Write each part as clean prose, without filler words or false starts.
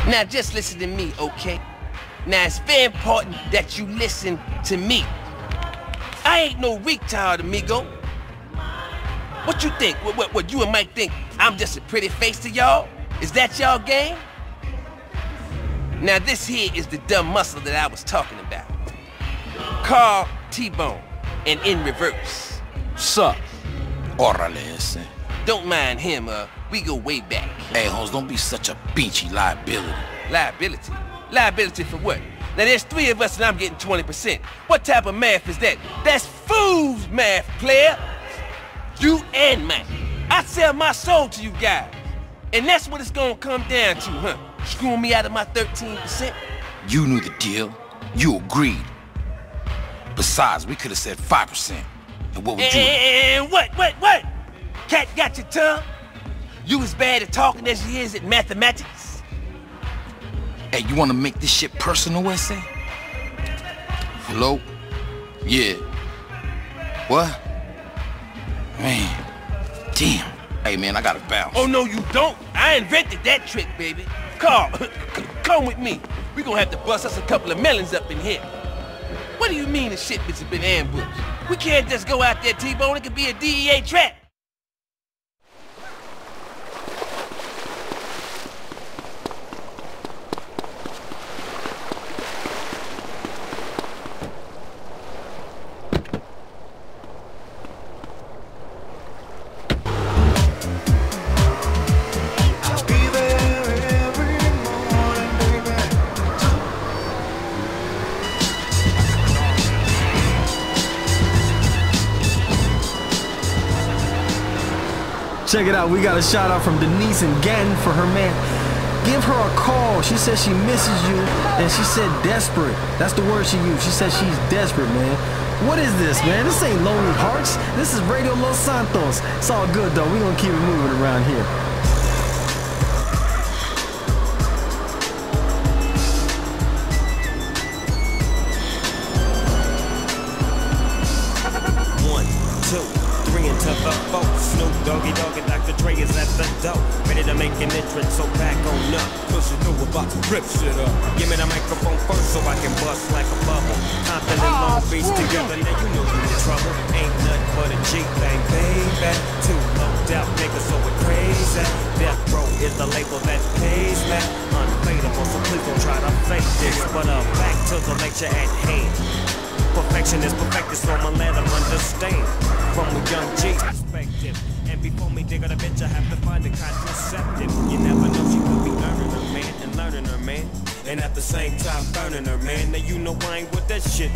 Now just listen to me, okay? Now it's very important that you listen to me. I ain't no retard, amigo. What you think? What you and Mike think I'm just a pretty face to y'all? Is that y'all game? Now this here is the dumb muscle that I was talking about. Carl T-Bone, and in reverse. Sup? Órale ese. Don't mind him, we go way back. Hey, Holmes, don't be such a beachy liability. Liability? Liability for what? Now there's 3 of us and I'm getting 20%. What type of math is that? That's fool's math, player. You and Mike. I sell my soul to you guys. And that's what it's gonna come down to, huh? Screwing me out of my 13%? You knew the deal. You agreed. Besides, we could have said 5%. And what would you... And what? Cat got your tongue? You as bad at talking as you is at mathematics? Hey, you want to make this shit personal, essay? Hello? Yeah. What? Man. Damn. Hey, man, I gotta bounce. Oh, no, you don't. I invented that trick, baby. Carl, come with me. We gonna have to bust us a couple of melons up in here. What do you mean the shipments have been ambushed? We can't just go out there, T-Bone. It could be a DEA trap. Check it out, we got a shout out from Denise and Ganton for her man. Give her a call. She said she misses you, and she said desperate. That's the word she used. She said she's desperate, man. What is this, man? This ain't Lonely Hearts. This is Radio Los Santos. It's all good, though. We gonna keep it moving around here. Snoop Doggy Dogg and Dr. Dre is at the door, ready to make an entrance, so back on up. Cause you know we're about to rip shit up. Give me the microphone first so I can bust like a bubble. Compton and Long Beach together, now you know you're in trouble. Ain't nothing but a G-Bang, baby. Too low out niggas, so we're crazy. Death Row is the label that pays me. Unfadable, so please don't try to fake this. But back to the lecture at hand. Perfection is perfected, so I'ma let them understand. From a young G perspective. And before me dig on a bitch, I have to find a contraceptive. You never know, she could be earning her man and learning her man. And at the same time burning her man. Now you know I ain't with that shit.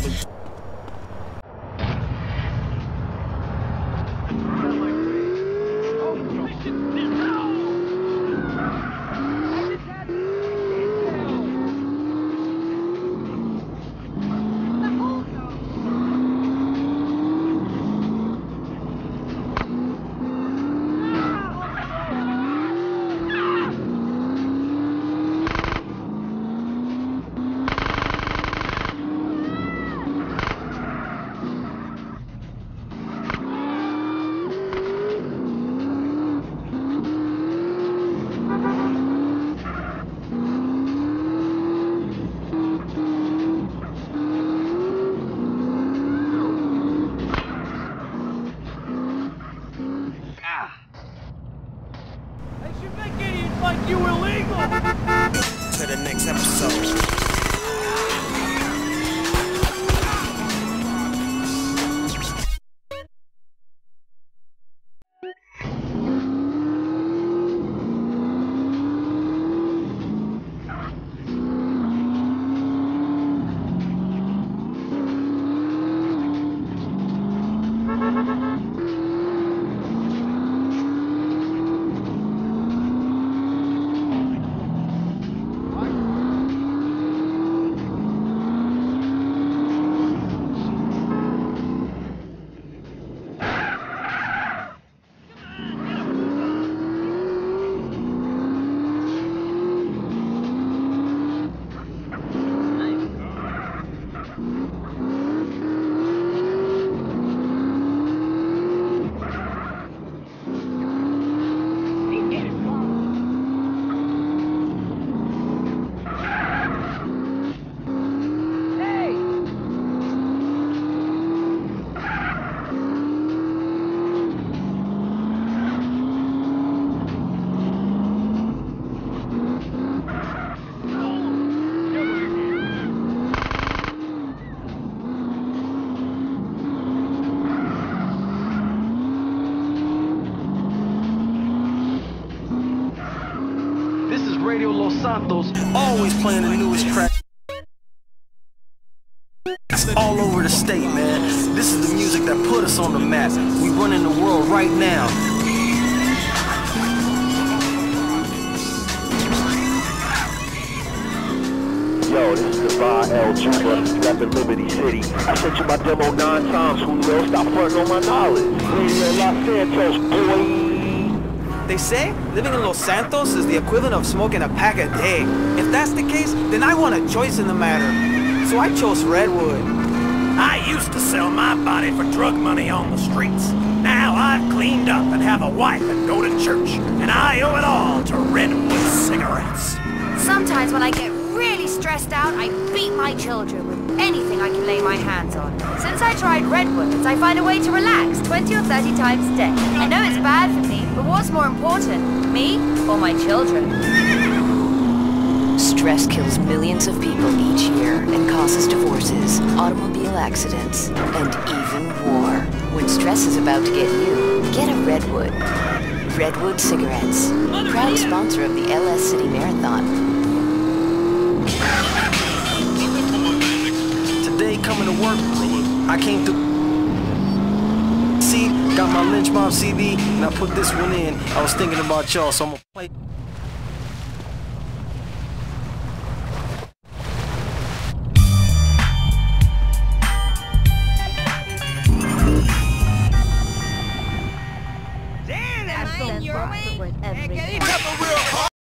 To the next episode. Radio Los Santos, always playing the newest track. All over the state, man. This is the music that put us on the map. We running the world right now. Yo, this is Devon L. Juba, rapping Liberty City. I sent you my demo 9 times, Julio. Stop fronting on my knowledge. Radio Los Santos, boy. They say living in Los Santos is the equivalent of smoking a pack a day. If that's the case, then I want a choice in the matter. So I chose Redwood. I used to sell my body for drug money on the streets. Now I've cleaned up and have a wife and go to church. And I owe it all to Redwood cigarettes. Sometimes when I get really stressed out, I beat my children with anything I can lay my hands on. Since I tried Redwoods, I find a way to relax 20 or 30 times a day. I know it's bad for me, but what's more important, me or my children? Stress kills millions of people each year and causes divorces, automobile accidents, and even war. When stress is about to get you, get a Redwood. Redwood cigarettes, proud sponsor of the LS City Marathon. Today coming to work, I came to see, got my Lynch Mob CD, and I put this one in. I was thinking about y'all, so I'm gonna play. You're away.